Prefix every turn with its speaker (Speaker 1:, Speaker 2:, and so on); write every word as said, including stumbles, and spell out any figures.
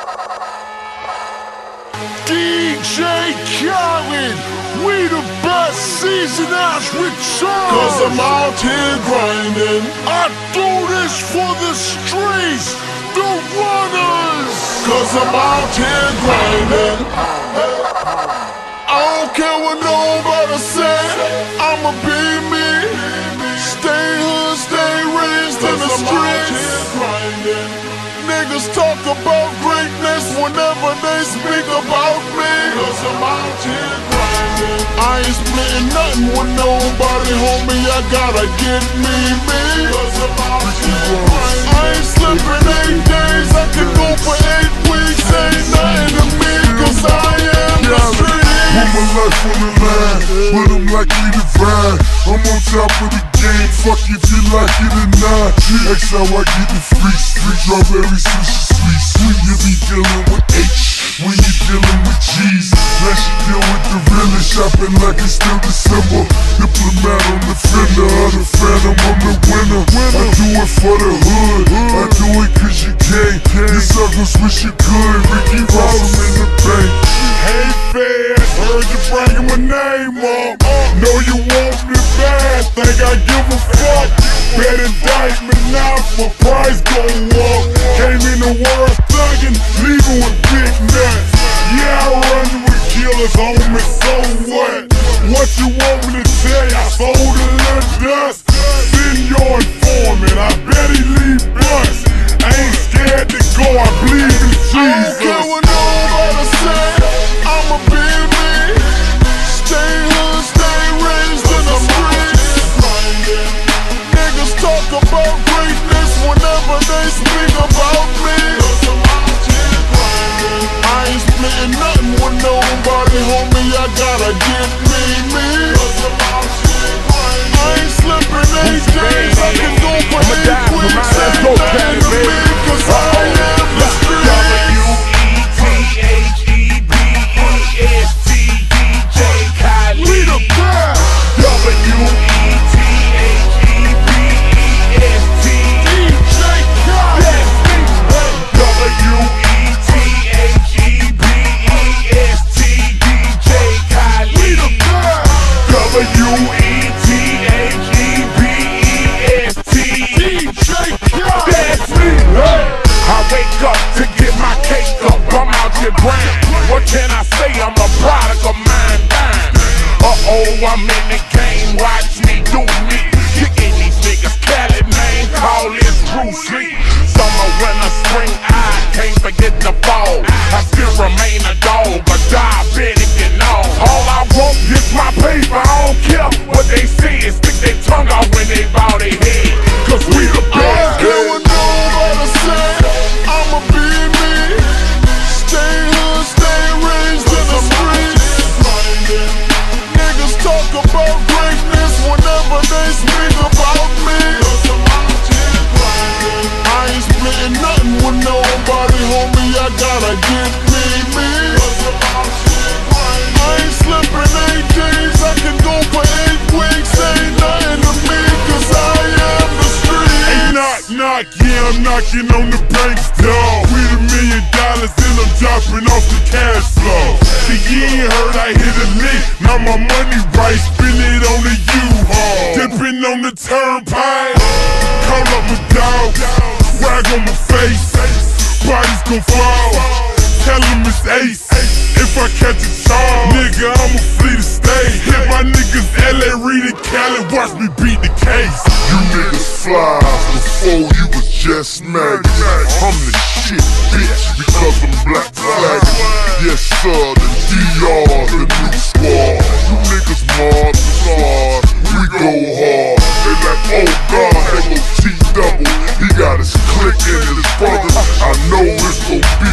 Speaker 1: D J Khaled, we the best season as return.
Speaker 2: Cause I'm out here grinding.
Speaker 1: I do this for the streets, the runners.
Speaker 2: Cause I'm out here grinding. I don't care what nobody say, I'ma be me. Stay hood, stay raised in the streets. Niggas talk about greatness whenever they speak about me. Cause I'm out here grinding. I ain't splitting nothing with nobody, homie, I gotta get me, me. Cause I'm out here grinding. I ain't slipping eight days, I can go for eight weeks. Ain't nothing to me, cause I am the street.
Speaker 3: Put my life on the line, but I'm likely to ride. I'm on top of the game, fuck if you like it or not. That's how I get the free street. Strawberry sushi sweet, sweet. You be dealing with H when you dealing with G's. Now she deal with the realest, shopping like it's still December. Diplomat on the fender of the phantom, I'm the winner. I do it for the hood, I do it cause you can't. You suckers wish you could, Ricky Ross, I'm in the bank.
Speaker 2: Hey fans, heard you bringing my name up. Know you want me bad, think I give a fuck. Bad indictment now for price go up. Came in the world thuggin', leaving with big nuts. Yeah, I run with killers, homie, so what? What you want me to tell you? I sold a little dust. Send your informant, I bet he leave bust. I ain't scared to go, I believe in Jesus. I don't care what nobody say, I'ma be me. Stay hood, stay raised in the streets. Niggas talk about greatness whenever they speak about me. I ain't splitting nothing with nobody, homie, I gotta get me, me. I ain't slipping eight days, I can go for eight weeks. Ain't nothing to me, cause I am the street.
Speaker 4: W E T H E B E S T D J Khaled.
Speaker 1: We the best.
Speaker 4: W E T H E B E S T
Speaker 1: D J Khaled.
Speaker 4: W E T H E B E S T D J Khaled.
Speaker 1: We the best.
Speaker 4: W E T H E B E S T
Speaker 1: D J Khaled.
Speaker 4: That's me. I wake up to get my cake up, I'm out here grinding. What can I say? I'm a product of mine dying. Uh-oh, I'm in the game, watch me do me. Kicking these niggas, Khaled, man, call this Bruce Lee. Summer, winter, spring, I can't forget the fall. I still remain a dog, a diabetic and all. All I want is my paper, I don't care what they say. Stick their tongue out when they bow their head, cause we the
Speaker 2: I don't
Speaker 4: best.
Speaker 2: care what nobody say, I'ma be me. Stay hood, stay raised in the streets. Niggas talk about greatness whenever they speak about me. I ain't splitting nothing with nobody, homie, I gotta get me, me. I ain't slipping eight days, I can go for eight weeks. Ain't nothing to me, cause I am the street.
Speaker 3: Hey, knock, knock, yeah, I'm knocking on the bank's door. With a million dollars and I'm dropping off the cash flow. See, you ain't heard I hit a lick, now my money right, spin it on the U-Haul. Dipping on the turnpike, call up a dog, rag on my face, bodies gon' fall, tell him it's Ace. If I catch a charge, nigga, I'ma flee the state. Hit my niggas L A, Reed and Khaled, watch me beat the case. You niggas fly before you was just maggots. I'm the shit, bitch, because I'm black flagging. Yes sir, the D R, the new squad. You niggas mob the squad, we go hard. They like, oh God, L O T double. He got his clique and his brothers, I know it's gon' be